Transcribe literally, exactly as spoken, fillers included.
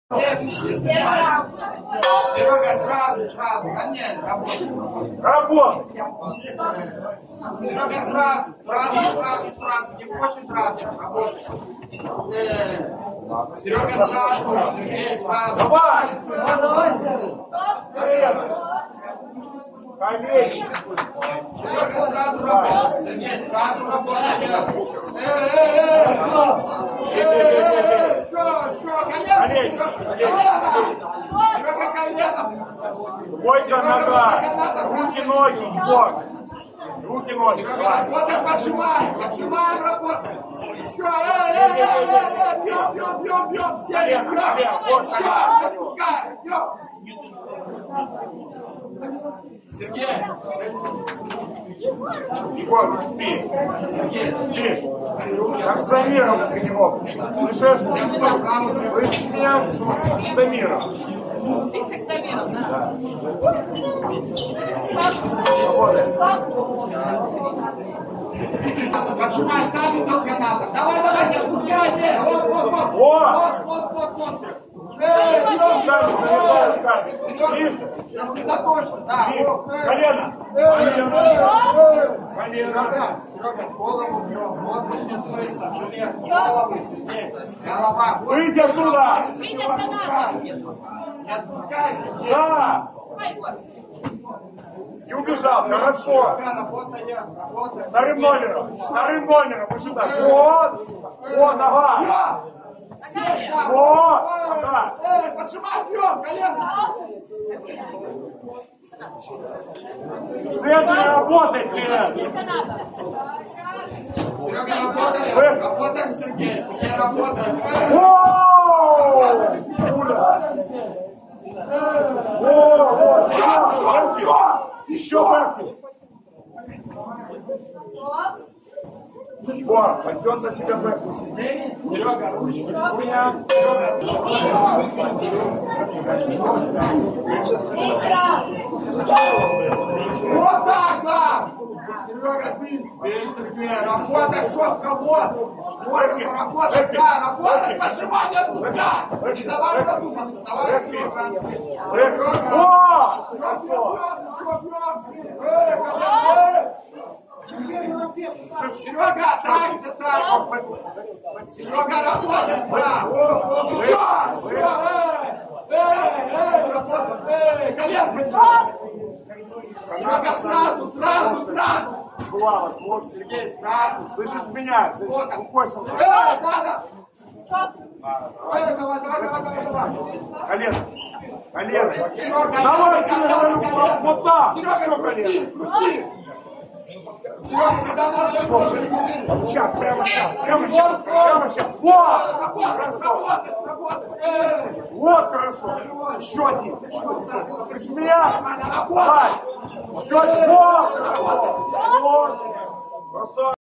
Серега, сразу, сразу, ко мне, работай. Работай. Серега, сразу, сразу, сразу, сразу, не хочет сразу, работай. Серега, сразу, Сергей, сразу. Давай. Давай, Коллеги. Серега, сразу работай. Сергей, сразу работай. Что, что, колено? Серега, колено. Бойка нога. Руки, ноги, бок. Руки, ноги. Серега, работаем, поджимаем, поджимаем, работаем. Еще, эй, эй, эй, эй, эй, бьем, бьем, бьем, бьем, сели, бьем. Еще, не отпускаем, бьем. Сергей, Егор, спи. Сергей, Спишь. Аксамиров тренировок. Слышишь? Слышишь меня? Аксамиров. Аксамиров, да. поджимай, сами только надо. Давай, давай, не отпускай, нет. Вот, вот, вот. Вот. Вот, вот, вот, вот. Эй, бьем, бьем, Серега, сосредоточься, да. Колено. Колено. Колено. Серега, голову бьем, корпус нет смысла, жилет, голову сильнее, голова. Выйди отсюда. Выйди от каната. Не отпускайся. За. Давай, Егор. И убежал. Хорошо. Серега, работаем, работаем. Вторым номером. Вторым номером. Вот сюда. Вот. Вот, давай. Здесь, да. Вот. Да. Эй, поджимай, бьем, колено. В центре работай, клиент. Без каната. Серега, работаем, работаем, Сергей. Сергей, работаем. Воу! Еще бэкни. Егор, пойдет на тебя бэкни. Серега, ручки. У меня. Вот так, да. Серега, ты, Сергей, работай, жестко, вот. Вот, работай, да, работай, поджимай, не отпускай. Не давай продуматься, давай. Серега, Серега, так же, так. Серега, работай, да. Еще, еще, эй, эй, эй, работай, эй, коленка. Серега, сразу, сразу, сразу. Глава, вот, Сергей, сразу. слышишь меня? Вот он. Рукой со Эй, надо. Эй, давай, давай, давай, давай, давай. колено. Колено. Серега, Давай, тебе говорю, вот так. Серега, Еще крути, колено. крути. Серега, когда надо, тоже крути. Сейчас, прямо сейчас, прямо сейчас, прямо сейчас. Вот! Работать, работать, работать. Эй. Вот хорошо. Еще один. Еще один. Слышишь меня? Давай. Еще один. Вот. Вот. Красавчик.